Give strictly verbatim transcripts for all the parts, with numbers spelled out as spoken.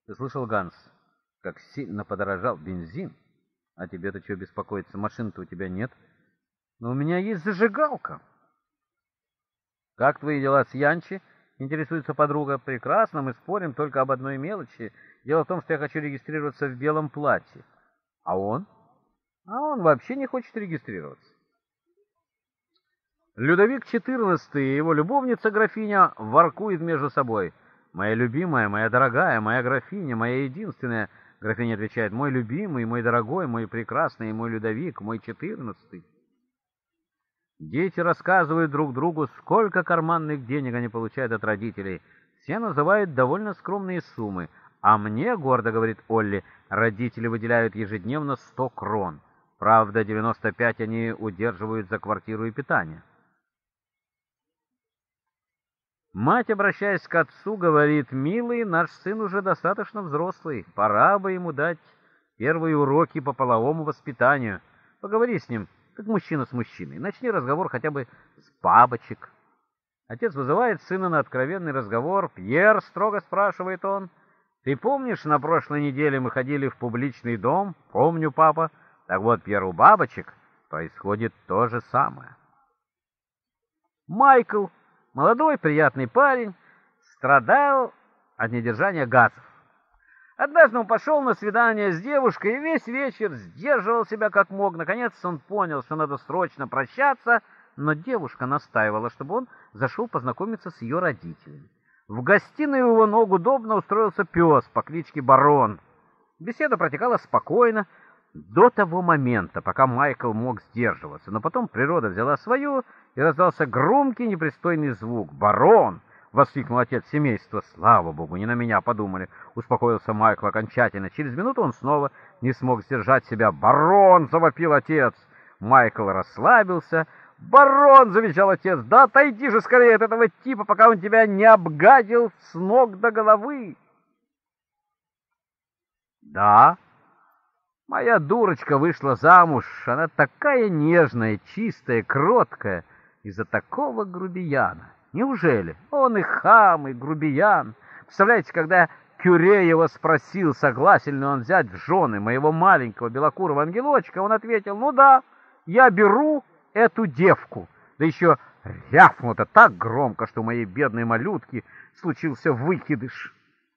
Ты слышал, Ганс, как сильно подорожал бензин? А тебе-то чего беспокоиться? Машины-то у тебя нет. Но у меня есть зажигалка. Как твои дела с Янчи? Интересуется подруга. Прекрасно, мы спорим только об одной мелочи. Дело в том, что я хочу регистрироваться в белом платье. А он? А он вообще не хочет регистрироваться. Людовик четырнадцатый и его любовница графиня воркуют между собой. «Моя любимая, моя дорогая, моя графиня, моя единственная», — графиня отвечает, «мой любимый, мой дорогой, мой прекрасный, мой Людовик, мой четырнадцатый». Дети рассказывают друг другу, сколько карманных денег они получают от родителей. Все называют довольно скромные суммы. «А мне, — гордо говорит Олли, — родители выделяют ежедневно сто крон. Правда, девяносто пять они удерживают за квартиру и питание». Мать, обращаясь к отцу, говорит: «Милый, наш сын уже достаточно взрослый, пора бы ему дать первые уроки по половому воспитанию. Поговори с ним, как мужчина с мужчиной, начни разговор хотя бы с бабочек». Отец вызывает сына на откровенный разговор. «Пьер», — строго спрашивает он, — «ты помнишь, на прошлой неделе мы ходили в публичный дом?» «Помню, папа». «Так вот, Пьер, у бабочек происходит то же самое». Майкл, молодой приятный парень, страдал от недержания газов. Однажды он пошел на свидание с девушкой и весь вечер сдерживал себя как мог. Наконец он понял, что надо срочно прощаться, но девушка настаивала, чтобы он зашел познакомиться с ее родителями. В гостиной у его ног удобно устроился пес по кличке Барон. Беседа протекала спокойно до того момента, пока Майкл мог сдерживаться, но потом природа взяла свое, и раздался громкий непристойный звук. «Барон!» — воскликнул отец семейства. «Слава богу, не на меня подумали!» — успокоился Майкл окончательно. Через минуту он снова не смог сдержать себя. «Барон!» — завопил отец. Майкл расслабился. «Барон!» — завещал отец. «Да отойди же скорее от этого типа, пока он тебя не обгадил с ног до головы!» «Да, моя дурочка вышла замуж. Она такая нежная, чистая, кроткая, из-за такого грубияна. Неужели? Он и хам, и грубиян. Представляете, когда Кюре его спросил, согласен ли он взять в жены моего маленького белокурого ангелочка, он ответил: «Ну да, я беру эту девку». Да еще рявкнул это так громко, что у моей бедной малютки случился выкидыш.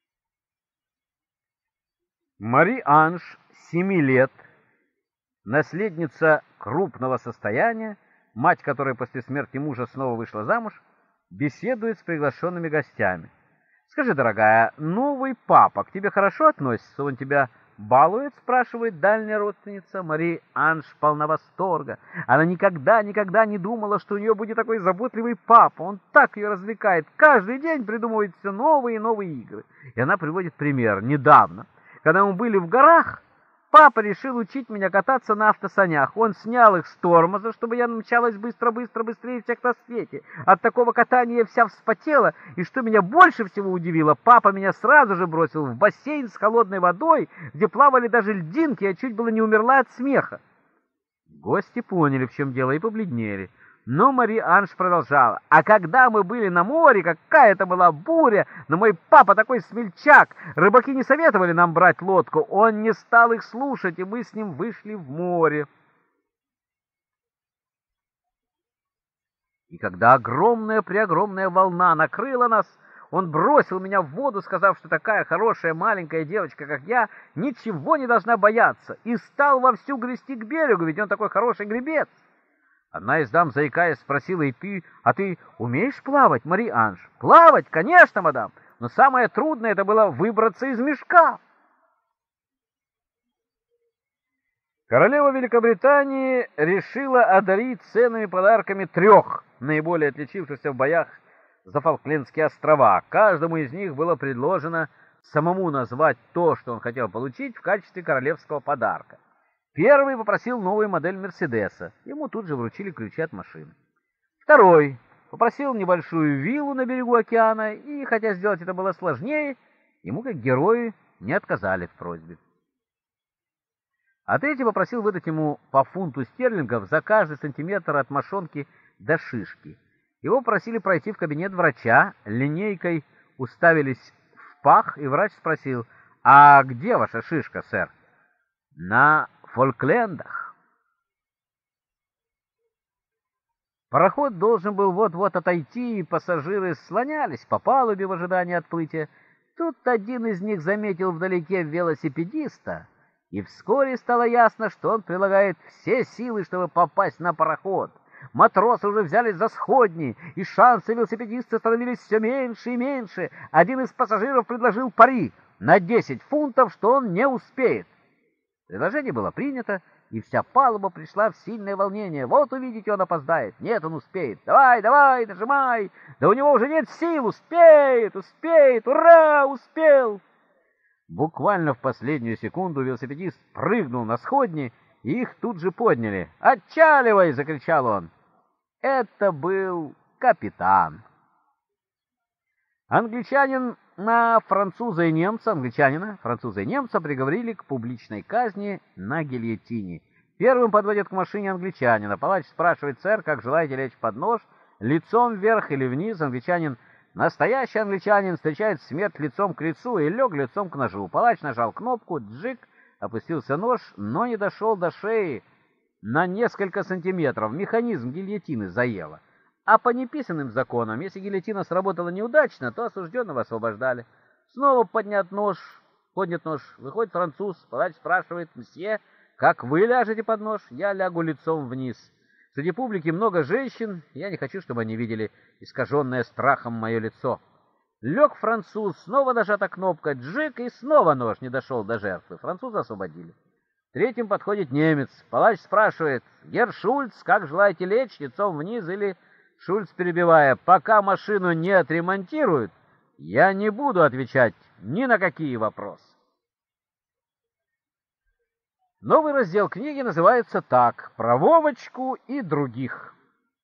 Мари-Анж, семи лет, наследница крупного состояния, мать которой после смерти мужа снова вышла замуж, беседует с приглашенными гостями. «Скажи, дорогая, новый папа к тебе хорошо относится? Он тебя балует?» — спрашивает дальняя родственница. Мари-Анж полна восторга. Она никогда-никогда не думала, что у нее будет такой заботливый папа. Он так ее развлекает. Каждый день придумывает все новые и новые игры. И она приводит пример. Недавно, когда мы были в горах, папа решил учить меня кататься на автосанях. Он снял их с тормоза, чтобы я мчалась быстро-быстро, быстрее всех на свете. От такого катания я вся вспотела, и что меня больше всего удивило, папа меня сразу же бросил в бассейн с холодной водой, где плавали даже льдинки, я чуть было не умерла от смеха. Гости поняли, в чем дело, и побледнели. Но Мари-Анж продолжала. «А когда мы были на море, какая-то была буря, но мой папа такой смельчак. Рыбаки не советовали нам брать лодку, он не стал их слушать, и мы с ним вышли в море. И когда огромная-преогромная волна накрыла нас, он бросил меня в воду, сказав, что такая хорошая маленькая девочка, как я, ничего не должна бояться, и стал вовсю грести к берегу, ведь он такой хороший гребец». Одна из дам, заикаясь, спросила: «И ты, а ты умеешь плавать, Мари-Анж?» «Плавать? Конечно, мадам, но самое трудное это было выбраться из мешка». Королева Великобритании решила одарить ценными подарками трех наиболее отличившихся в боях за Фолклендские острова. Каждому из них было предложено самому назвать то, что он хотел получить в качестве королевского подарка. Первый попросил новую модель Мерседеса. Ему тут же вручили ключи от машины. Второй попросил небольшую виллу на берегу океана, и, хотя сделать это было сложнее, ему, как герою, не отказали в просьбе. А третий попросил выдать ему по фунту стерлингов за каждый сантиметр от мошонки до шишки. Его просили пройти в кабинет врача, линейкой уставились в пах, и врач спросил: А где ваша шишка, сэр? На Фолклендах. Пароход должен был вот-вот отойти, и пассажиры слонялись по палубе в ожидании отплытия. Тут один из них заметил вдалеке велосипедиста, и вскоре стало ясно, что он прилагает все силы, чтобы попасть на пароход. Матросы уже взялись за сходни, и шансы велосипедиста становились все меньше и меньше. Один из пассажиров предложил пари на десять фунтов, что он не успеет. Предложение было принято, и вся палуба пришла в сильное волнение. Вот увидите, он опоздает. Нет, он успеет. Давай, давай, нажимай. Да у него уже нет сил. Успеет, успеет. Ура, успел. Буквально в последнюю секунду велосипедист прыгнул на сходни, и их тут же подняли. «Отчаливай!» — закричал он. Это был капитан. Англичанин на француза и немца, англичанина, француза и немца приговорили к публичной казни на гильотине. Первым подводят к машине англичанина. Палач спрашивает: «Сэр, как желаете лечь под нож? Лицом вверх или вниз?» Англичанин, настоящий англичанин, встречает смерть лицом к лицу и лег лицом к ножу. Палач нажал кнопку, джик, опустился нож, но не дошел до шеи на несколько сантиметров. Механизм гильотины заело. А по неписанным законам, если гильотина сработала неудачно, то осужденного освобождали. Снова поднят нож, поднят нож, выходит француз, палач спрашивает: «Мсье, как вы ляжете под нож?» «Я лягу лицом вниз. Среди публики много женщин, я не хочу, чтобы они видели искаженное страхом мое лицо». Лег француз, снова нажата кнопка, джик, и снова нож не дошел до жертвы. Француза освободили. Третьим подходит немец. Палач спрашивает: «Герр Шульц, как желаете лечь, лицом вниз или...» Шульц, перебивая: «Пока машину не отремонтируют, я не буду отвечать ни на какие вопросы». Новый раздел книги называется так: «Про Вовочку и других».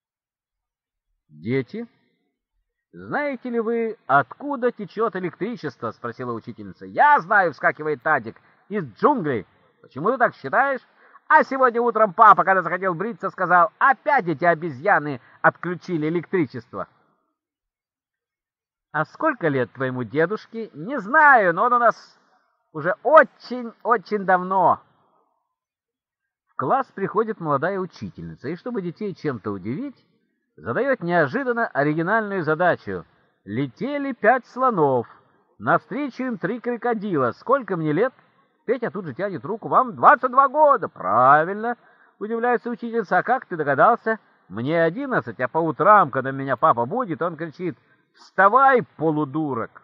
«Дети, знаете ли вы, откуда течет электричество?» — спросила учительница. «Я знаю», — вскакивает Тадик, — «из джунглей». «Почему ты так считаешь?» «А сегодня утром папа, когда захотел бриться, сказал: опять эти обезьяны отключили электричество». «А сколько лет твоему дедушке?» «Не знаю, но он у нас уже очень-очень давно». В класс приходит молодая учительница, и чтобы детей чем-то удивить, задает неожиданно оригинальную задачу. Летели пять слонов, навстречу им три крокодила. «Сколько мне лет?» Петя тут же тянет руку. «Вам двадцать два года». «Правильно», — удивляется учительница. «А как ты догадался?» «Мне одиннадцать, а по утрам, когда меня папа будет, он кричит: вставай, полудурок».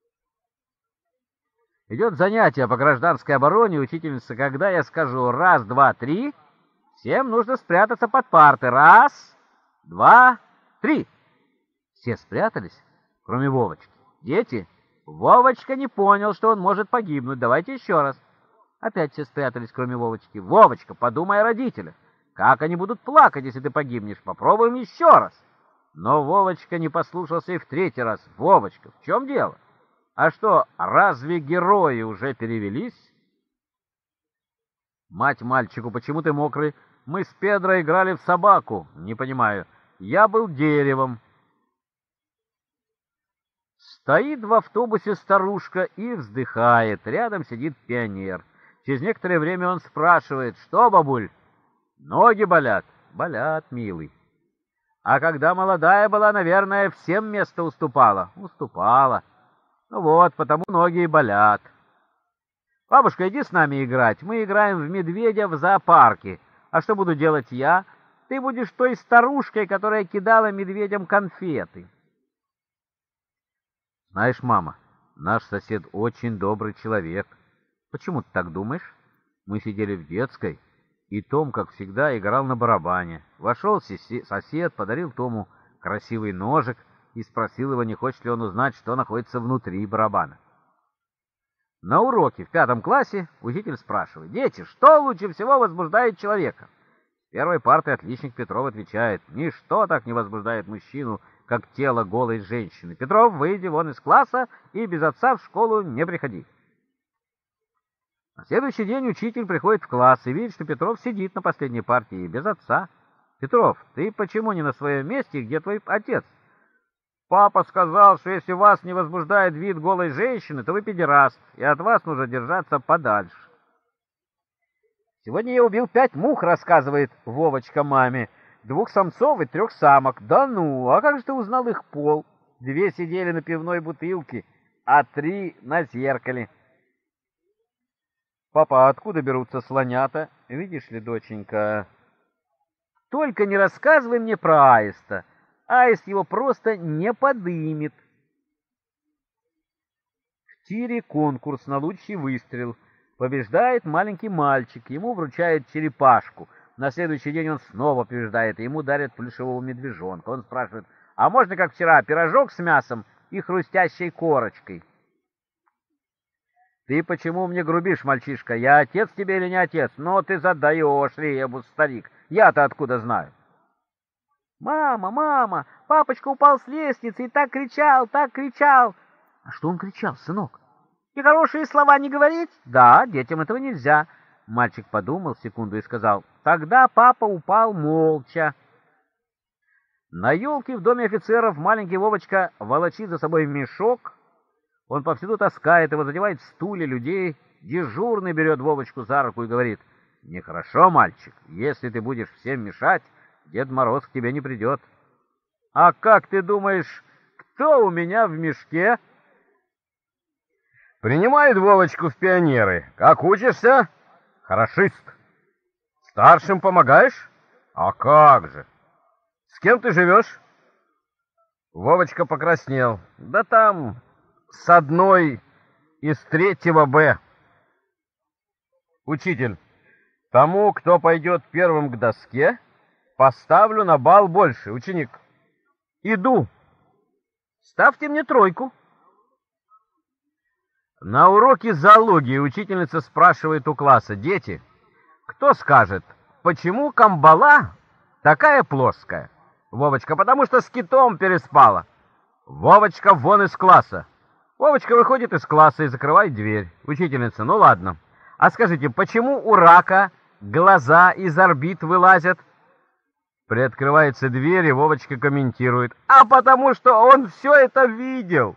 Идет занятие по гражданской обороне. Учительница: когда я скажу «раз, два, три», всем нужно спрятаться под парты. Раз, два, три. Все спрятались, кроме Вовочки. «Дети, Вовочка не понял, что он может погибнуть. Давайте еще раз». Опять все спрятались, кроме Вовочки. «Вовочка, подумай о родителях. Как они будут плакать, если ты погибнешь? Попробуем еще раз». Но Вовочка не послушался и в третий раз. «Вовочка, в чем дело? А что, разве герои уже перевелись?» «Мать мальчику, почему ты мокрый? Мы с Педро играли в собаку». «Не понимаю. Я был деревом». Стоит в автобусе старушка и вздыхает. Рядом сидит пионер. Через некоторое время он спрашивает: «Что, бабуль?» «Ноги болят». «Болят, милый». «А когда молодая была, наверное, всем место уступала». «Уступала. Ну вот, потому ноги и болят». «Бабушка, иди с нами играть. Мы играем в медведя в зоопарке. А что буду делать я? Ты будешь той старушкой, которая кидала медведям конфеты». «Знаешь, мама, наш сосед очень добрый человек». «Почему ты так думаешь?» «Мы сидели в детской, и Том, как всегда, играл на барабане. Вошел сосед, подарил Тому красивый ножик и спросил его, не хочет ли он узнать, что находится внутри барабана». На уроке в пятом классе учитель спрашивает: «Дети, что лучше всего возбуждает человека?» С первой парты отличник Петров отвечает: «Ничто так не возбуждает мужчину, как тело голой женщины. Петров, выйди вон из класса и без отца в школу не приходи». На следующий день учитель приходит в класс и видит, что Петров сидит на последней партии без отца. «Петров, ты почему не на своем месте, где твой отец?» Папа сказал, что если вас не возбуждает вид голой женщины, то вы педераст, и от вас нужно держаться подальше. Сегодня я убил пять мух, рассказывает Вовочка маме. Двух самцов и трех самок. Да ну, а как же ты узнал их пол? Две сидели на пивной бутылке, а три на зеркале. Папа, а откуда берутся слонята? Видишь ли, доченька, только не рассказывай мне про аиста. Аист его просто не подымет. В тире конкурс на лучший выстрел. Побеждает маленький мальчик, ему вручают черепашку. На следующий день он снова побеждает, и ему дарят плюшевого медвежонка. Он спрашивает, а можно, как вчера, пирожок с мясом и хрустящей корочкой? Ты почему мне грубишь, мальчишка? Я отец тебе или не отец? Но ты задаешь ребус, старик. Я-то откуда знаю? Мама, мама, папочка упал с лестницы и так кричал, так кричал. А что он кричал, сынок? И хорошие слова не говорить? Да, детям этого нельзя. Мальчик подумал секунду и сказал, тогда папа упал молча. На елке в доме офицеров маленький Вовочка волочит за собой мешок. Он повсюду таскает его, задевает стулья людей. Дежурный берет Вовочку за руку и говорит, нехорошо, мальчик, если ты будешь всем мешать, Дед Мороз к тебе не придет. А как ты думаешь, кто у меня в мешке? Принимает Вовочку в пионеры. Как учишься? Хорошист. Старшим помогаешь? А как же. С кем ты живешь? Вовочка покраснел. Да там с одной из третьего Б. Учитель, тому, кто пойдет первым к доске, поставлю на балл больше. Ученик, иду. Ставьте мне тройку. На уроке зоологии учительница спрашивает у класса, дети, кто скажет, почему камбала такая плоская? Вовочка, потому что с китом переспала. Вовочка, вон из класса. Вовочка выходит из класса и закрывает дверь. Учительница, ну ладно. А скажите, почему у рака глаза из орбит вылазят? Приоткрывается дверь, и Вовочка комментирует. А потому что он все это видел.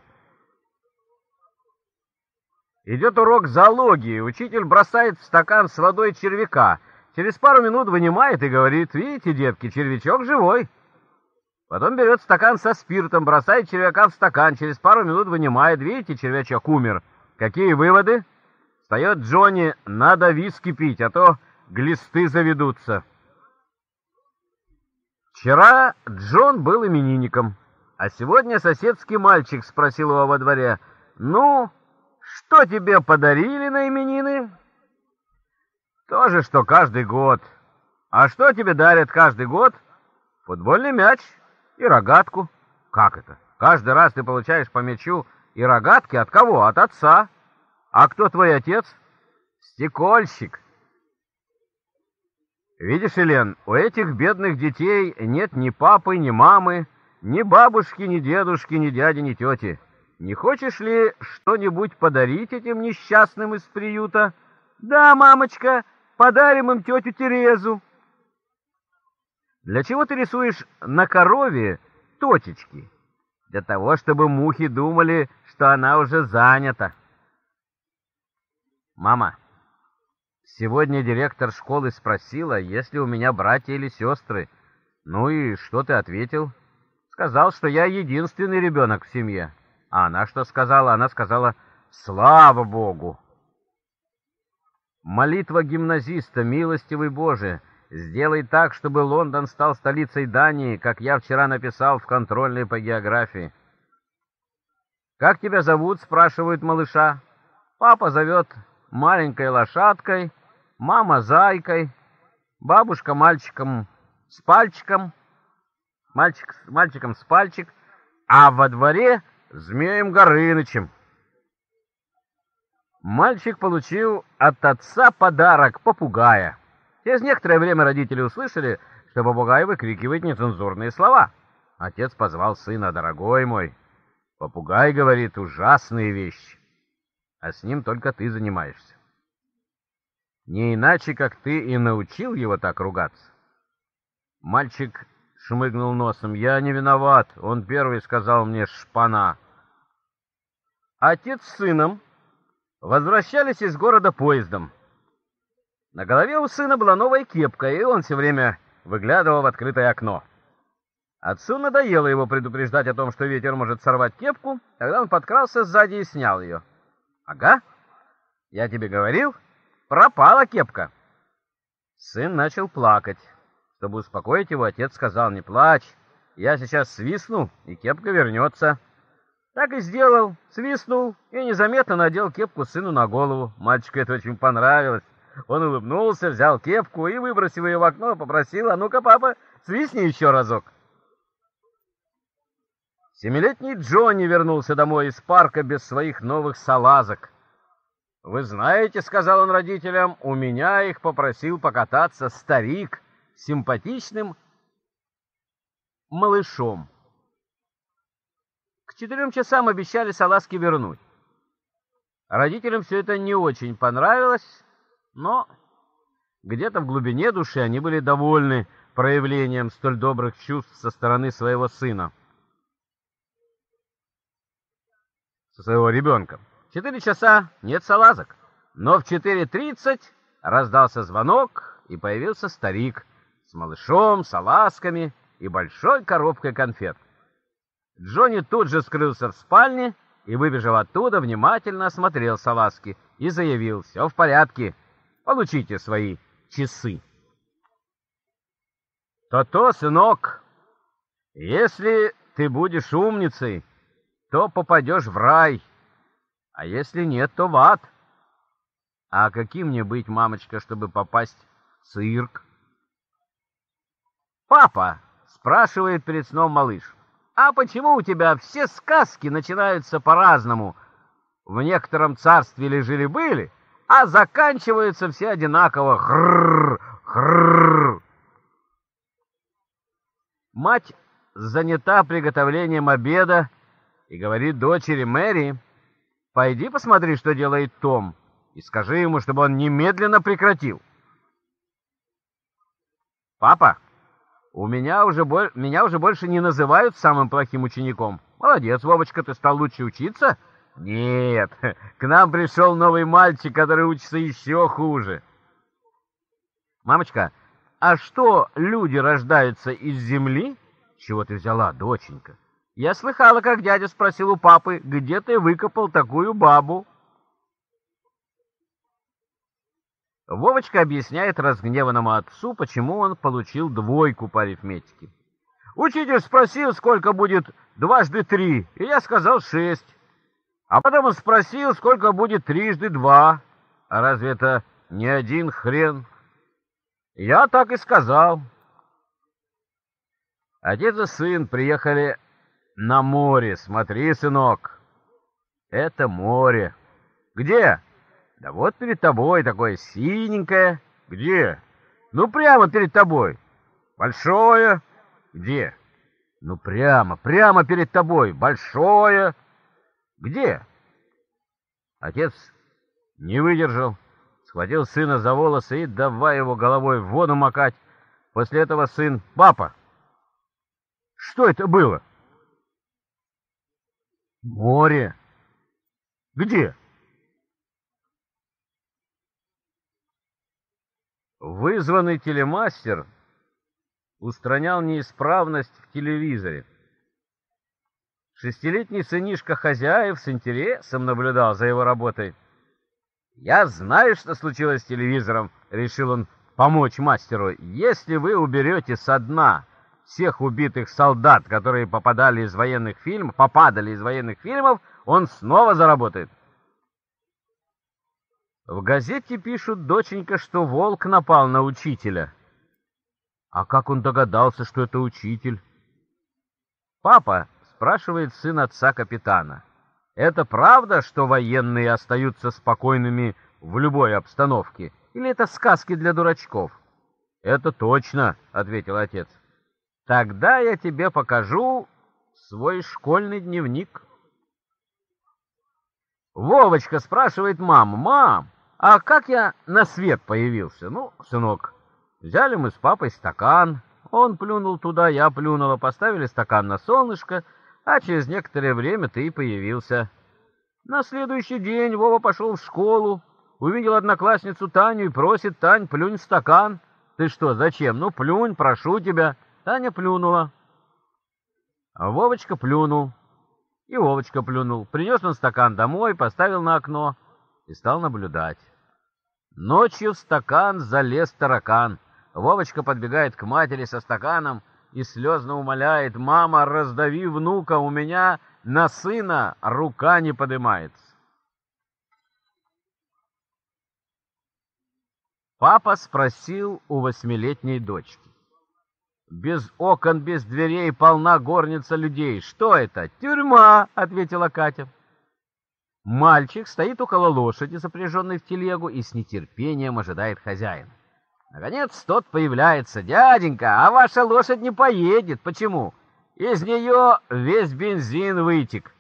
Идет урок зоологии. Учитель бросает в стакан с водой червяка. Через пару минут вынимает и говорит, видите, детки, червячок живой. Потом берет стакан со спиртом, бросает червяка в стакан, через пару минут вынимает, видите, червячок умер. Какие выводы? Встает Джонни, надо виски пить, а то глисты заведутся. Вчера Джон был именинником, а сегодня соседский мальчик спросил его во дворе, ну, что тебе подарили на именины? То же, что каждый год. А что тебе дарят каждый год? Футбольный мяч и рогатку. Как это? Каждый раз ты получаешь по мячу и рогатки от кого? От отца. А кто твой отец? Стекольщик. Видишь, Элен, у этих бедных детей нет ни папы, ни мамы, ни бабушки, ни дедушки, ни дяди, ни тети. Не хочешь ли что-нибудь подарить этим несчастным из приюта? Да, мамочка, подарим им тетю Терезу. Для чего ты рисуешь на корове точечки? Для того, чтобы мухи думали, что она уже занята. Мама, сегодня директор школы спросила, есть ли у меня братья или сестры. Ну и что ты ответил? Сказал, что я единственный ребенок в семье. А она что сказала? Она сказала, слава Богу. Молитва гимназиста, милостивый Боже, сделай так, чтобы Лондон стал столицей Дании, как я вчера написал в контрольной по географии. Как тебя зовут? Спрашивают малыша. Папа зовет маленькой лошадкой, мама зайкой, бабушка мальчиком с пальчиком, мальчик с мальчиком с пальчик, а во дворе Змеем Горынычем. Мальчик получил от отца подарок — попугая. Через некоторое время родители услышали, что попугай выкрикивает нецензурные слова. Отец позвал сына: «Дорогой мой, попугай говорит ужасные вещи, а с ним только ты занимаешься. Не иначе, как ты и научил его так ругаться». Мальчик шмыгнул носом. «Я не виноват. Он первый сказал мне шпана». Отец с сыном возвращались из города поездом. На голове у сына была новая кепка, и он все время выглядывал в открытое окно. Отцу надоело его предупреждать о том, что ветер может сорвать кепку, тогда он подкрался сзади и снял ее. «Ага, я тебе говорил, пропала кепка». Сын начал плакать. Чтобы успокоить его, отец сказал: «Не плачь, я сейчас свистну, и кепка вернется». Так и сделал, свистнул и незаметно надел кепку сыну на голову. Мальчику это очень понравилось. Он улыбнулся, взял кепку и, выбросив ее в окно, попросил: «А ну-ка, папа, свистни еще разок». Семилетний Джонни вернулся домой из парка без своих новых салазок. «Вы знаете, — сказал он родителям, — у меня их попросил покататься старик с симпатичным малышом». К четырем часам обещали салазки вернуть. Родителям все это не очень понравилось, но где-то в глубине души они были довольны проявлением столь добрых чувств со стороны своего сына, со своего ребенка. Четыре часа нет салазок, но в четыре тридцать раздался звонок, и появился старик с малышом, салазками и большой коробкой конфет. Джонни тут же скрылся в спальне и, выбежав оттуда, внимательно осмотрел салазки и заявил: «Все в порядке, получите свои часы». «То-то, сынок, если ты будешь умницей, то попадешь в рай, а если нет, то в ад». «А каким мне быть, мамочка, чтобы попасть в цирк?» «Папа», — спрашивает перед сном малыш, «а почему у тебя все сказки начинаются по-разному? В некотором царстве ли жили-были, а заканчиваются все одинаково. Хрррр, хрррр». Мать занята приготовлением обеда и говорит дочери: «Мэри, пойди посмотри, что делает Том, и скажи ему, чтобы он немедленно прекратил». «Папа, у меня уже, бо... меня уже больше не называют самым плохим учеником». «Молодец, Вовочка, ты стал лучше учиться?» «Нет, к нам пришел новый мальчик, который учится еще хуже». «Мамочка, а что, люди рождаются из земли?» «Чего ты взяла, доченька? Я слыхала, как дядя спросил у папы, где ты выкопал такую бабу». Вовочка объясняет разгневанному отцу, почему он получил двойку по арифметике. «Учитель спросил, сколько будет дважды три, и я сказал шесть. А потом он спросил, сколько будет трижды два. А разве это не один хрен? Я так и сказал». Отец и сын приехали на море. «Смотри, сынок, это море». «Где?» «Да вот перед тобой, такое синенькое». «Где?» «Ну, прямо перед тобой». «Большое?» «Где?» «Ну, прямо, прямо перед тобой. Большое». «Где?» Отец не выдержал, схватил сына за волосы и давай его головой в воду макать. После этого сын: «Папа, что это было?» «Море». «Где?» Вызванный телемастер устранял неисправность в телевизоре. Шестилетний сынишка хозяев с интересом наблюдал за его работой. «Я знаю, что случилось с телевизором», — решил он помочь мастеру. «Если вы уберете со дна всех убитых солдат, которые попадали из военных фильмов, попадали из военных фильмов, он снова заработает». В газете пишут, доченька, что волк напал на учителя. А как он догадался, что это учитель? «Папа», — спрашивает сын отца капитана, — «это правда, что военные остаются спокойными в любой обстановке? Или это сказки для дурачков?» «Это точно», — ответил отец. «Тогда я тебе покажу свой школьный дневник». Вовочка спрашивает маму: «Мам, а как я на свет появился?» «Ну, сынок, взяли мы с папой стакан, Он плюнул туда, я плюнула, поставили стакан на солнышко, а через некоторое время ты и появился. На следующий день Вова пошел в школу, увидел одноклассницу Таню и просит: «Тань, плюнь в стакан». «Ты что, зачем?» «Ну, плюнь, прошу тебя». Таня плюнула. А Вовочка плюнул. И Вовочка плюнул. Принес он стакан домой, поставил на окно и стал наблюдать. Ночью в стакан залез таракан. Вовочка подбегает к матери со стаканом и слезно умоляет: «Мама, раздави внука, у меня на сына рука не подымается». Папа спросил у восьмилетней дочки: «Без окон, без дверей полна горница людей. Что это?» «Тюрьма», — ответила Катя. Мальчик стоит около лошади, запряженной в телегу, и с нетерпением ожидает хозяина. Наконец тот появляется. «Дяденька, а ваша лошадь не поедет. Почему?» «Из нее весь бензин вытек».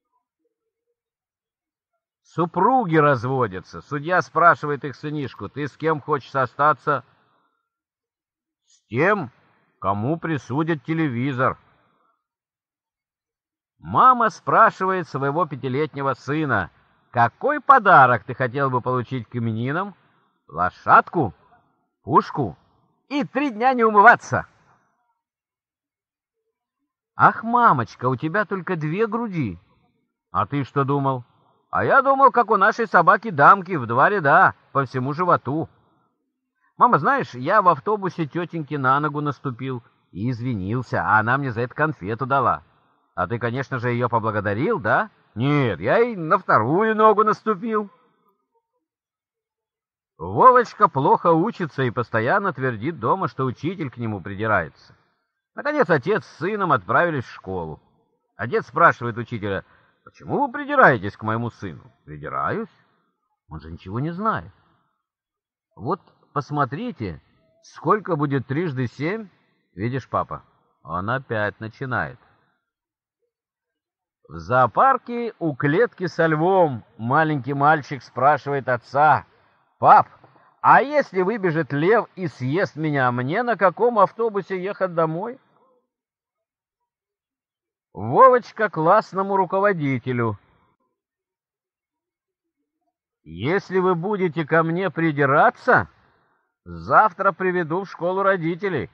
Супруги разводятся. Судья спрашивает их сынишку: «Ты с кем хочешь остаться?» «С тем, кому присудят телевизор». Мама спрашивает своего пятилетнего сына: «Какой подарок ты хотел бы получить к именинам?» «Лошадку, пушку и три дня не умываться». «Ах, мамочка, у тебя только две груди». «А ты что думал?» «А я думал, как у нашей собаки Дамки, в два ряда, по всему животу». «Мама, знаешь, я в автобусе тетеньке на ногу наступил и извинился, а она мне за это конфету дала. А ты, конечно же, ее поблагодарил, да?» «Нет, я и на вторую ногу наступил». Вовочка плохо учится и постоянно твердит дома, что учитель к нему придирается. Наконец отец с сыном отправились в школу. Отец спрашивает учителя: «Почему вы придираетесь к моему сыну?» «Придираюсь? Он же ничего не знает». «Вот посмотрите, сколько будет трижды семь?» «Видишь, папа, он опять начинает». В зоопарке у клетки со львом маленький мальчик спрашивает отца: «Пап, а если выбежит лев и съест меня, мне на каком автобусе ехать домой?» Вовочка классному руководителю: «Если вы будете ко мне придираться, завтра приведу в школу родителей».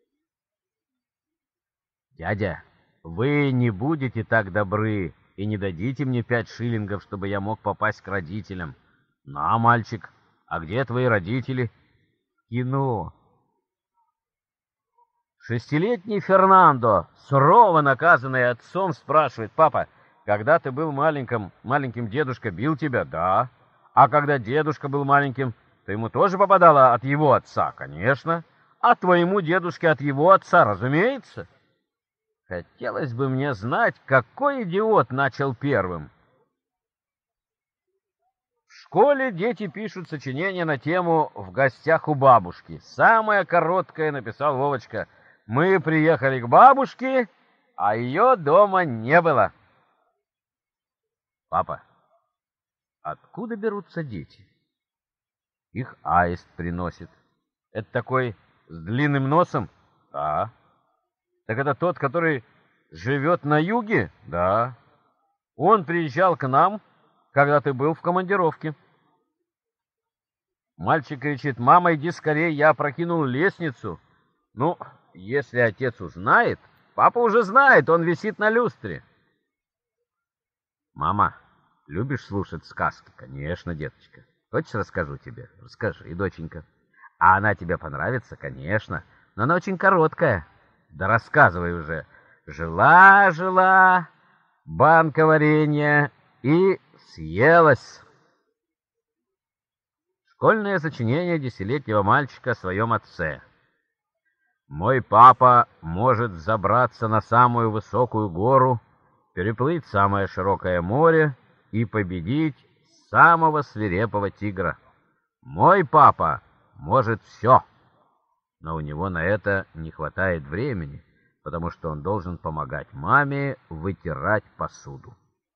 «Дядя, вы не будете так добры и не дадите мне пять шиллингов, чтобы я мог попасть к родителям?» «На, мальчик, а где твои родители?» «Кино». Шестилетний Фернандо, сурово наказанный отцом, спрашивает: «Папа, когда ты был маленьким, маленьким дедушка бил тебя?» «Да». «А когда дедушка был маленьким, ты ему тоже попадала от его отца?» «Конечно». «А твоему дедушке от его отца?» «Разумеется». Хотелось бы мне знать, какой идиот начал первым. В школе дети пишут сочинения на тему «В гостях у бабушки». Самое короткое написал Вовочка: «Мы приехали к бабушке, а ее дома не было». «Папа, откуда берутся дети?» «Их аист приносит». «Это такой с длинным носом?» «Да». «Так это тот, который живет на юге?» «Да». «Он приезжал к нам, когда ты был в командировке». Мальчик кричит: «Мама, иди скорее, я опрокинул лестницу». «Ну, если отец узнает...» «Папа уже знает, он висит на люстре». «Мама, любишь слушать сказки?» «Конечно, деточка. Хочешь, расскажу тебе?» «Расскажи, доченька». «А она тебе понравится?» «Конечно, но она очень короткая». «Да рассказывай уже». «Жила-жила банка варенья и съелась». Школьное сочинение десятилетнего мальчика о своем отце. «Мой папа может забраться на самую высокую гору, переплыть самое широкое море и победить самого свирепого тигра. Мой папа может все, но у него на это не хватает времени, потому что он должен помогать маме вытирать посуду».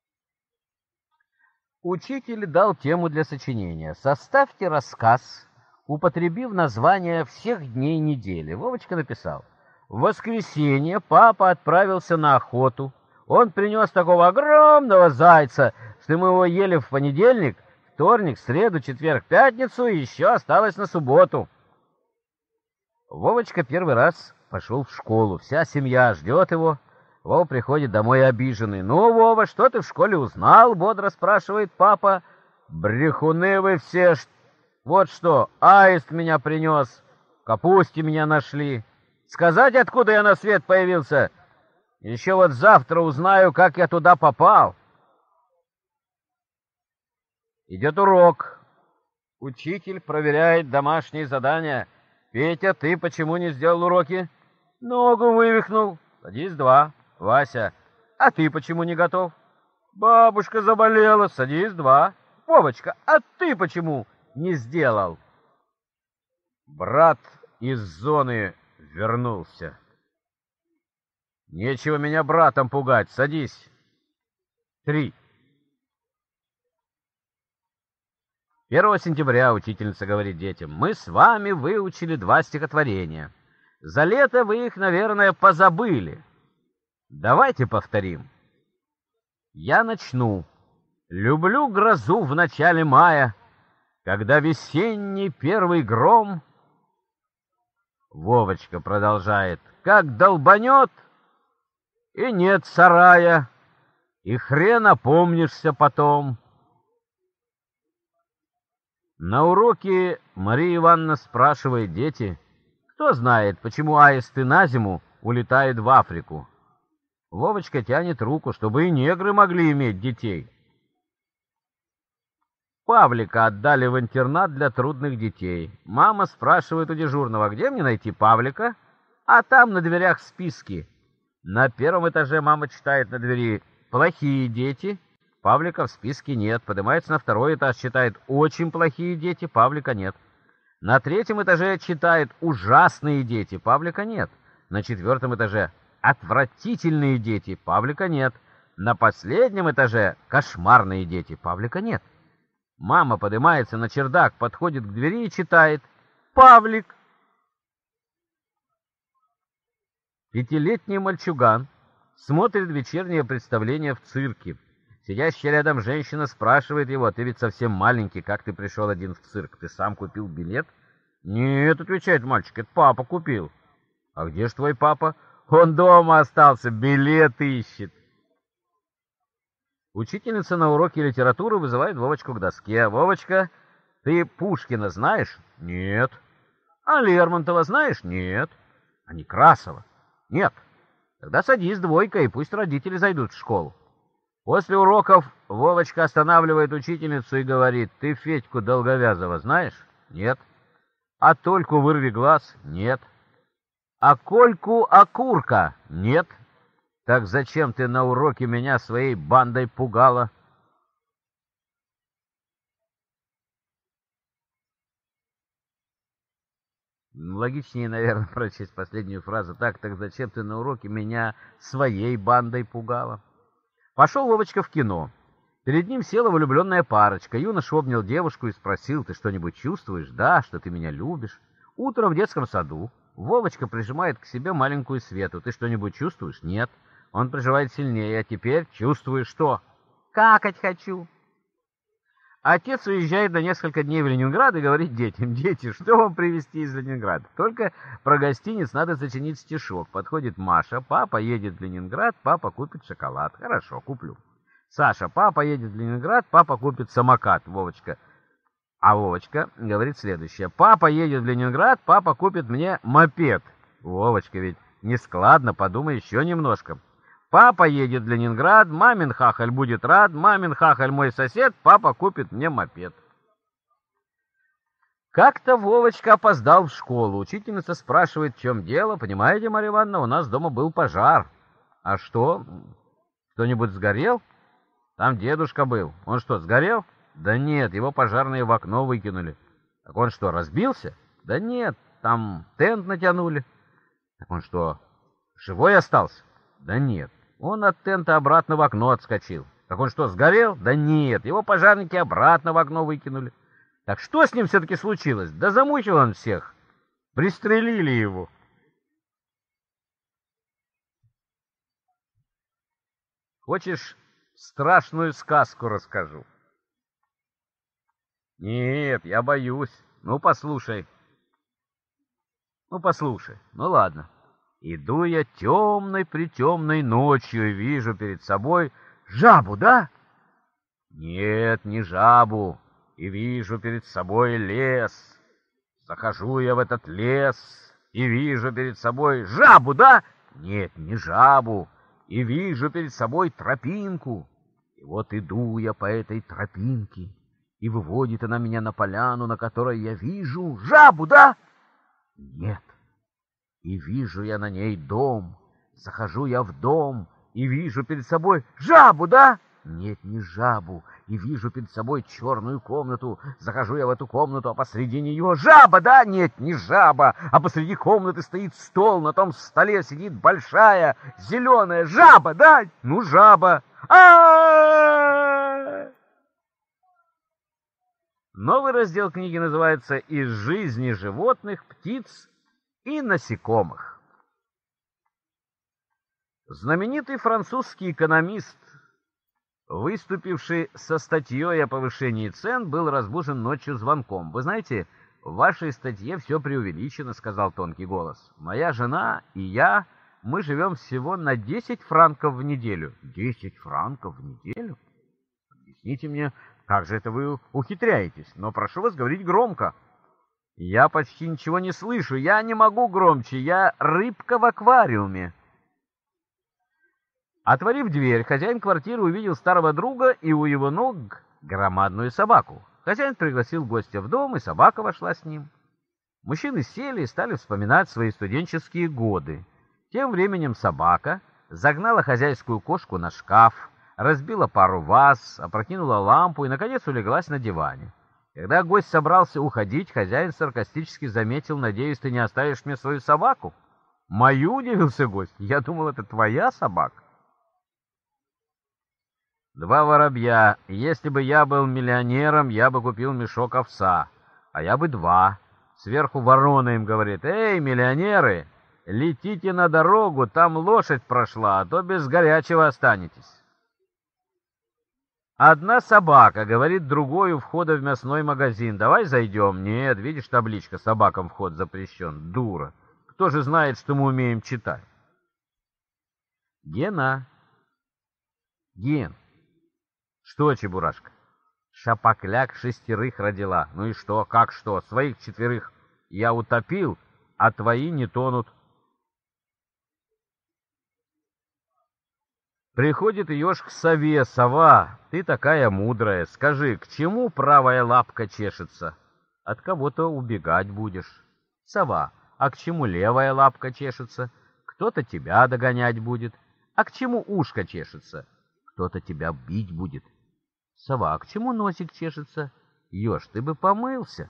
Учитель дал тему для сочинения: «Составьте рассказ, употребив название всех дней недели». Вовочка написал: В воскресенье папа отправился на охоту. Он принес такого огромного зайца, что мы его ели в понедельник, вторник, среду, четверг, пятницу и еще осталось на субботу. Вовочка первый раз пошел в школу. Вся семья ждет его. Вова приходит домой обиженный. «Ну, Вова, что ты в школе узнал?» — бодро спрашивает папа. «Брехуны вы все! Вот что, аист меня принес, в капусте меня нашли. Сказать, откуда я на свет появился? Еще вот завтра узнаю, как я туда попал». Идет урок. Учитель проверяет домашние задания. «Петя, ты почему не сделал уроки?» «Ногу вывихнул». «Садись, два». «Вася, а ты почему не готов?» «Бабушка заболела». «Садись, два». «Вовочка, а ты почему не сделал?» Брат из зоны вернулся. «Нечего меня братом пугать. Садись». Три. первого сентября учительница говорит детям: «Мы с вами выучили два стихотворения. За лето вы их, наверное, позабыли. Давайте повторим. Я начну. Люблю грозу в начале мая, когда весенний первый гром». Вовочка продолжает: «Как долбанет, и нет сарая, и хрен опомнишься потом». На уроке Мария Ивановна спрашивает дети, кто знает, почему аисты на зиму улетают в Африку. Вовочка тянет руку, чтобы и негры могли иметь детей. Павлика отдали в интернат для трудных детей. Мама спрашивает у дежурного, где мне найти Павлика, а там на дверях списки. На первом этаже мама читает на двери «Плохие дети». Павлика в списке нет. Поднимается на второй этаж, читает «Очень плохие дети», Павлика нет. На третьем этаже читает «Ужасные дети», Павлика нет. На четвертом этаже «Отвратительные дети», Павлика нет. На последнем этаже «Кошмарные дети», Павлика нет. Мама поднимается на чердак, подходит к двери и читает «Павлик». Пятилетний мальчуган смотрит вечернее представление в цирке. Сидящая рядом женщина спрашивает его: «Ты ведь совсем маленький, как ты пришел один в цирк? Ты сам купил билет?» «Нет», — отвечает мальчик, — «это папа купил». «А где же твой папа?» «Он дома остался, билет ищет». Учительница на уроке литературы вызывает Вовочку к доске. «Вовочка, ты Пушкина знаешь?» «Нет». «А Лермонтова знаешь?» «Нет». «А Некрасова?» «Нет». «Тогда садись, двойка, и пусть родители зайдут в школу». После уроков Вовочка останавливает учительницу и говорит: «Ты Федьку Долговязова знаешь?» «Нет». «А Тольку Вырви глаз?» «Нет». «А Кольку Окурка?» «Нет». «Так зачем ты на уроке меня своей бандой пугала?» Логичнее, наверное, прочесть последнюю фразу так: «Так зачем ты на уроке меня своей бандой пугала?» Пошел Вовочка в кино. Перед ним села влюбленная парочка. Юноша обнял девушку и спросил: «Ты что-нибудь чувствуешь?» «Да, что ты меня любишь». Утром в детском саду Вовочка прижимает к себе маленькую Свету. «Ты что-нибудь чувствуешь?» «Нет». Он прижимает сильнее. «А теперь чувствую что?» «Какать хочу». Отец уезжает на несколько дней в Ленинград и говорит детям: «Дети, что вам привезти из Ленинграда? Только про гостиниц надо сочинить стишок». Подходит Маша: «Папа едет в Ленинград, папа купит шоколад». «Хорошо, куплю». Саша: «Папа едет в Ленинград, папа купит самокат». Вовочка. А Вовочка говорит следующее: «Папа едет в Ленинград, папа купит мне мопед». Вовочка: «Ведь нескладно, подумай еще немножко». «Папа едет в Ленинград, мамин хахаль будет рад, мамин хахаль мой сосед, папа купит мне мопед». Как-то Вовочка опоздал в школу. Учительница спрашивает: «В чем дело?» «Понимаете, Марья Ивановна, у нас дома был пожар». «А что? Кто-нибудь сгорел?» «Там дедушка был». «Он что, сгорел?» «Да нет, его пожарные в окно выкинули». «Так он что, разбился?» «Да нет, там тент натянули». «Так он что, живой остался?» «Да нет, он от тента обратно в окно отскочил». «Так он что, сгорел?» «Да нет, его пожарники обратно в окно выкинули». «Так что с ним все-таки случилось?» «Да замучил он всех. Пристрелили его». Хочешь, страшную сказку расскажу? Нет, я боюсь. Ну, послушай. Ну, послушай. Ну, ладно. Иду я темной-притемной ночью и вижу перед собой жабу, да? Нет, не жабу. И вижу перед собой лес. Захожу я в этот лес и вижу перед собой жабу, да? Нет, не жабу. И вижу перед собой тропинку. И вот иду я по этой тропинке, и выводит она меня на поляну, на которой я вижу жабу, да? Нет. И вижу я на ней дом. Захожу я в дом и вижу перед собой жабу, да? Нет, не жабу. И вижу перед собой черную комнату. Захожу я в эту комнату, а посреди нее жаба, да? Нет, не жаба. А посреди комнаты стоит стол. На том столе сидит большая зеленая жаба, да? Ну, жаба. А-а-а! Новый раздел книги называется «Из жизни животных, птиц и насекомых». Знаменитый французский экономист, выступивший со статьей о повышении цен, был разбужен ночью звонком. «Вы знаете, в вашей статье все преувеличено», — сказал тонкий голос. «Моя жена и я, мы живем всего на десять франков в неделю». «Десять франков в неделю? Объясните мне, как же это вы ухитряетесь? Но прошу вас говорить громко». «Я почти ничего не слышу. Я не могу громче. Я рыбка в аквариуме». Отворив дверь, хозяин квартиры увидел старого друга и у его ног громадную собаку. Хозяин пригласил гостя в дом, и собака вошла с ним. Мужчины сели и стали вспоминать свои студенческие годы. Тем временем собака загнала хозяйскую кошку на шкаф, разбила пару ваз, опрокинула лампу и, наконец, улеглась на диване. Когда гость собрался уходить, хозяин саркастически заметил: «Надеюсь, ты не оставишь мне свою собаку?» «Мою?» — удивился гость. «Я думал, это твоя собака». Два воробья. Если бы я был миллионером, я бы купил мешок овса, а я бы два. Сверху ворона им говорит: «Эй, миллионеры, летите на дорогу, там лошадь прошла, а то без горячего останетесь». Одна собака говорит другой у входа в мясной магазин: «Давай зайдем». «Нет, видишь, табличка: собакам вход запрещен». «Дура! Кто же знает, что мы умеем читать?» Гена. Ген. «Что, Чебурашка?» «Шапокляк шестерых родила». «Ну и что? Как что? Своих четверых я утопил, а твои не тонут». Приходит еж к сове: «Сова, ты такая мудрая, скажи, к чему правая лапка чешется?» «От кого-то убегать будешь». «Сова, а к чему левая лапка чешется?» «Кто-то тебя догонять будет». «А к чему ушко чешется?» «Кто-то тебя бить будет». «Сова, а к чему носик чешется?» «Еж, ты бы помылся».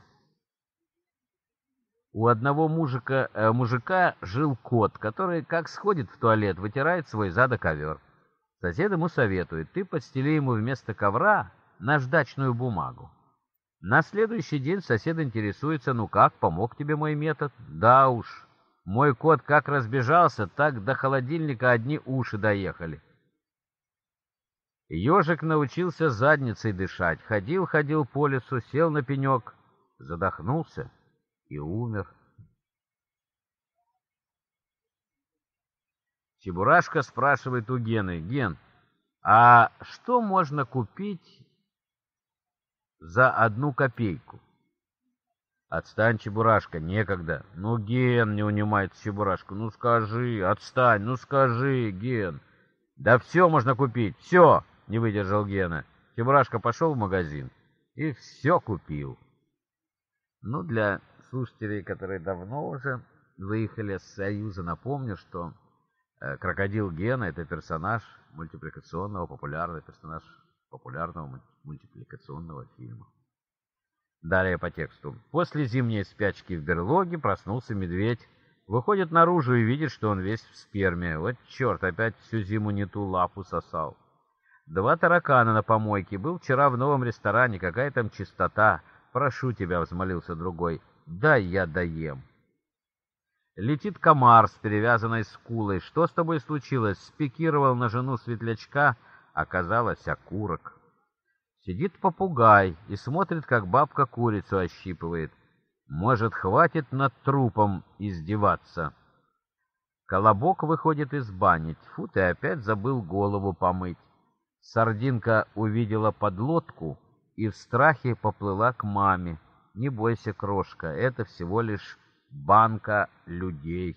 У одного мужика, э, мужика жил кот, который, как сходит в туалет, вытирает свой зад о ковер. Сосед ему советует: «Ты подстели ему вместо ковра наждачную бумагу». На следующий день сосед интересуется: «Ну как, помог тебе мой метод?» «Да уж, мой кот как разбежался, так до холодильника одни уши доехали». Ежик научился задницей дышать. Ходил-ходил по лесу, сел на пенек, задохнулся и умер. Чебурашка спрашивает у Гены: «Ген, а что можно купить за одну копейку?» «Отстань, Чебурашка, некогда». «Ну, Ген», — не унимается Чебурашка, — «ну скажи, отстань, ну скажи, Ген». «Да все можно купить, все», — не выдержал Гена. Чебурашка пошел в магазин и все купил. Ну, для слушателей, которые давно уже выехали с Союза, напомню, что э, крокодил Гена — это персонаж мультипликационного, популярный персонаж популярного мультипликационного фильма. Далее по тексту. После зимней спячки в берлоге проснулся медведь. Выходит наружу и видит, что он весь в сперме. Вот черт, опять всю зиму не ту лапу сосал. Два таракана на помойке. Был вчера в новом ресторане. Какая там чистота. «Прошу тебя», — взмолился другой, — «дай я доем». Летит комар с перевязанной скулой. Что с тобой случилось? Спикировал на жену светлячка, оказалось окурок. Сидит попугай и смотрит, как бабка курицу ощипывает. Может, хватит над трупом издеваться? Колобок выходит из бани. Тьфу, ты опять забыл голову помыть. Сардинка увидела подлодку и в страхе поплыла к маме. Не бойся, крошка, это всего лишь банка людей.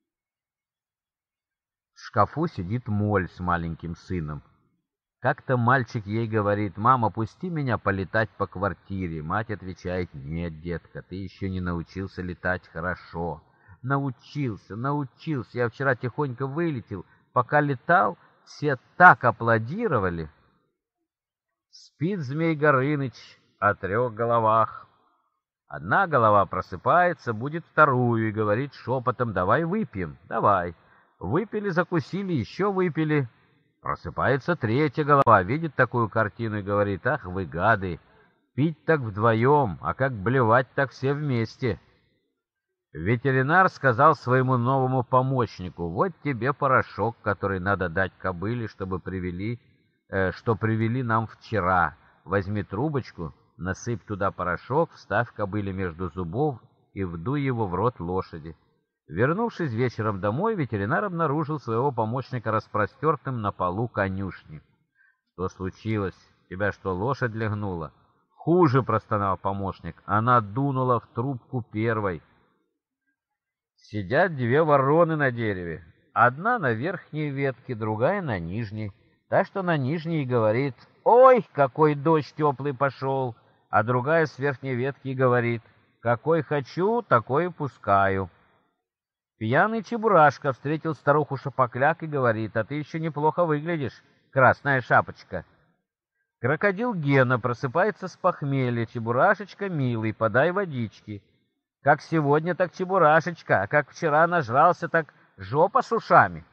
В шкафу сидит Моль с маленьким сыном. Как-то мальчик ей говорит: «Мама, пусти меня полетать по квартире». Мать отвечает: «Нет, детка, ты еще не научился летать хорошо». «Научился, научился. Я вчера тихонько вылетел. Пока летал, все так аплодировали». Спит Змей Горыныч о трех головах. Одна голова просыпается, будет вторую, и говорит шепотом: «Давай выпьем». «Давай». Выпили, закусили, еще выпили. Просыпается третья голова, видит такую картину и говорит: «Ах вы гады, пить так вдвоем, а как блевать, так все вместе». Ветеринар сказал своему новому помощнику: «Вот тебе порошок, который надо дать кобыле, чтобы привели, э, что привели нам вчера. Возьми трубочку, насыпь туда порошок, вставь кобыле между зубов и вдуй его в рот лошади». Вернувшись вечером домой, ветеринар обнаружил своего помощника распростертым на полу конюшни. «Что случилось? Тебя что, лошадь легнула?» «Хуже», — простонал помощник, — «она дунула в трубку первой». Сидят две вороны на дереве. Одна на верхней ветке, другая на нижней. Та, что на нижней, говорит: «Ой, какой дождь теплый пошел!» А другая с верхней ветки говорит: «Какой хочу, такой и пускаю». Пьяный Чебурашка встретил старуху Шапокляк и говорит: «А ты еще неплохо выглядишь, красная шапочка». Крокодил Гена просыпается с похмелья: «Чебурашечка, милый, подай водички». «Как сегодня, так Чебурашечка, а как вчера нажрался, так жопа с ушами».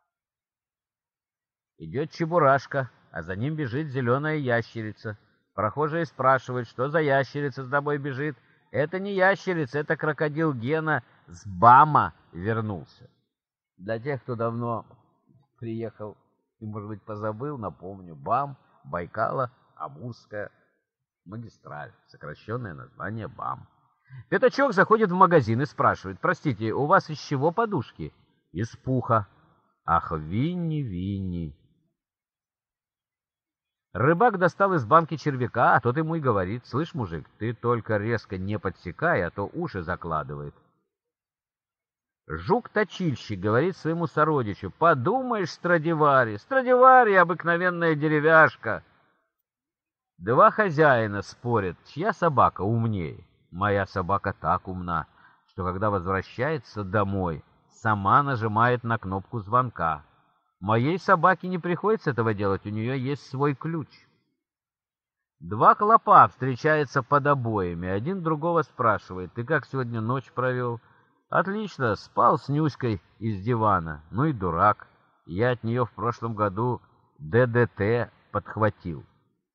Идет Чебурашка, а за ним бежит зеленая ящерица. Прохожие спрашивают: «Что за ящерица с тобой бежит?» «Это не ящерица, это крокодил Гена с Бама вернулся». Для тех, кто давно приехал и, может быть, позабыл, напомню: Бам — Байкало-Амурская магистраль, сокращенное название Бам. Пятачок заходит в магазин и спрашивает: «Простите, у вас из чего подушки?» «Из пуха». «Ах, Винни, Винни». Рыбак достал из банки червяка, а тот ему и говорит: «Слышь, мужик, ты только резко не подсекай, а то уши закладывает». Жук-точильщик говорит своему сородичу: «Подумаешь, Страдивари, Страдивари — обыкновенная деревяшка». Два хозяина спорят, чья собака умнее. Моя собака так умна, что когда возвращается домой, сама нажимает на кнопку звонка. Моей собаке не приходится этого делать, у нее есть свой ключ. Два клопа встречаются под обоями. Один другого спрашивает: «Ты как сегодня ночь провел?» «Отлично, спал с Нюськой из дивана». «Ну и дурак, я от нее в прошлом году ДДТ подхватил».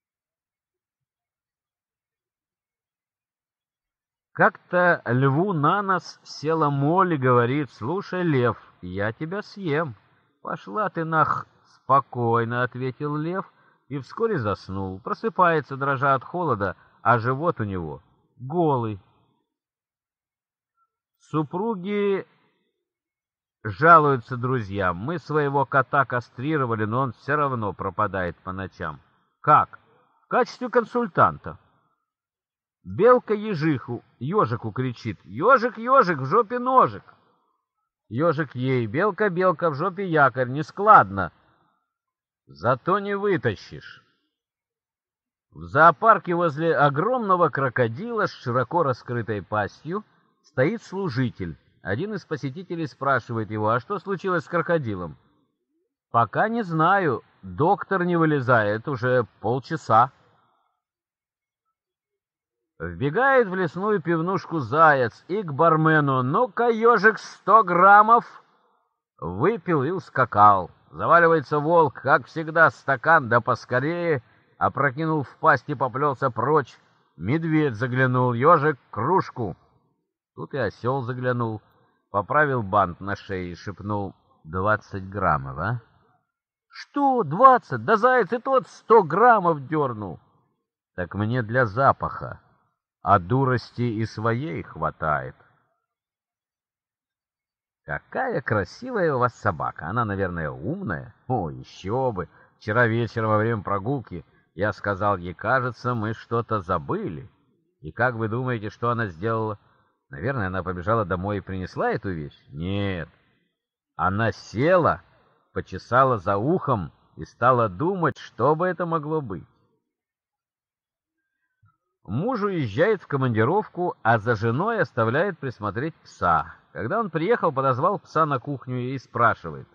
Как-то льву на нос села Моль и говорит: «Слушай, лев, я тебя съем». «Пошла ты нах!» «Спокойно», — ответил лев, и вскоре заснул. Просыпается, дрожа от холода, а живот у него голый. Супруги жалуются друзьям: «Мы своего кота кастрировали, но он все равно пропадает по ночам». «Как?» «В качестве консультанта». Белка ежиху, ежику кричит: «Ежик, ежик, в жопе ножик». Ежик ей: «Белка, белка, в жопе якорь, нескладно, зато не вытащишь». В зоопарке возле огромного крокодила с широко раскрытой пастью стоит служитель. Один из посетителей спрашивает его: «А что случилось с крокодилом?» «Пока не знаю, доктор не вылезает уже полчаса». Вбегает в лесную пивнушку заяц и к бармену: «Ну-ка, ежик, сто граммов». Выпил и ускакал. Заваливается волк, как всегда, стакан да поскорее, опрокинул в пасть и поплелся прочь. Медведь заглянул: «Ежик, кружку». Тут и осел заглянул. поправил бант на шее и шепнул: «Двадцать граммов, а?» «Что, двадцать? Да заяц и тот сто граммов дернул!» «Так мне для запаха, а дурости и своей хватает». «Какая красивая у вас собака! Она, наверное, умная?» «О, еще бы! Вчера вечером во время прогулки я сказал ей: кажется, мы что-то забыли. И как вы думаете, что она сделала? Наверное, она побежала домой и принесла эту вещь? Нет. Она села, почесала за ухом и стала думать, что бы это могло быть». Муж уезжает в командировку, а за женой оставляет присмотреть пса. Когда он приехал, подозвал пса на кухню и спрашивает: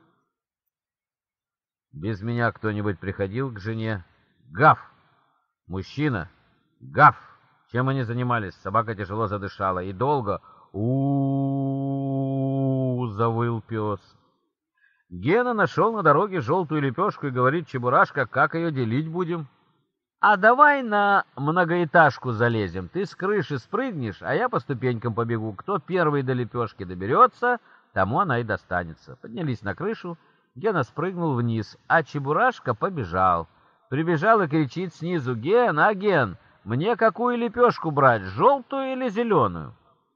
«Без меня кто-нибудь приходил к жене?» «Гав!» «Мужчина!» «Гав!» Чем они занимались? Собака тяжело задышала и долго у завыл пес. Гена нашел на дороге желтую лепешку и говорит: «Чебурашка, как ее делить будем?» «А давай на многоэтажку залезем. Ты с крыши спрыгнешь, а я по ступенькам побегу. Кто первый до лепешки доберется, тому она и достанется». Поднялись на крышу. Гена спрыгнул вниз, а Чебурашка побежал. Прибежал и кричит снизу: «Ген, а Ген, мне какую лепешку брать, желтую или зеленую?»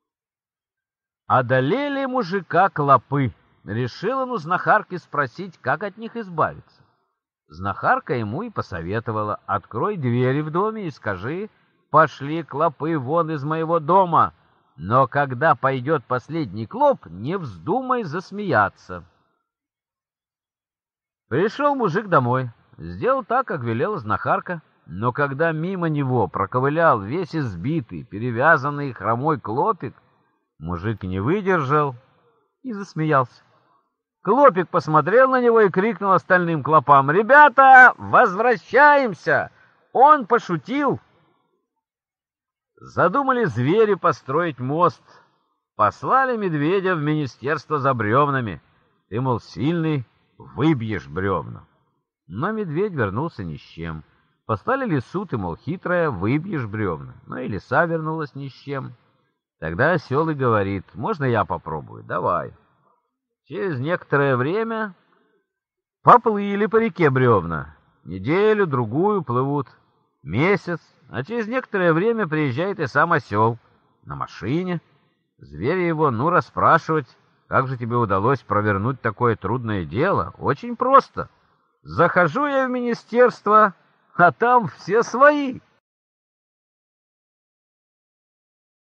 Одолели мужика клопы. Решил он у знахарки спросить, как от них избавиться. Знахарка ему и посоветовала: «Открой двери в доме и скажи: пошли клопы вон из моего дома, но когда пойдет последний клоп, не вздумай засмеяться». Пришел мужик домой, сделал так, как велела знахарка, но когда мимо него проковылял весь избитый, перевязанный хромой клопик, мужик не выдержал и засмеялся. Клопик посмотрел на него и крикнул остальным клопам: «Ребята, возвращаемся! Он пошутил!» Задумали звери построить мост. Послали медведя в министерство за бревнами. «Ты, мол, сильный, выбьешь бревна». Но медведь вернулся ни с чем. Послали лису: «Ты, мол, хитрая, выбьешь бревна». Но и лиса вернулась ни с чем. Тогда осел и говорит: «Можно я попробую?» «Давай». Через некоторое время поплыли по реке бревна. Неделю, другую плывут, месяц, а через некоторое время приезжает и сам осел на машине. Звери его ну расспрашивать: «Как же тебе удалось провернуть такое трудное дело?» «Очень просто. Захожу я в министерство, а там все свои».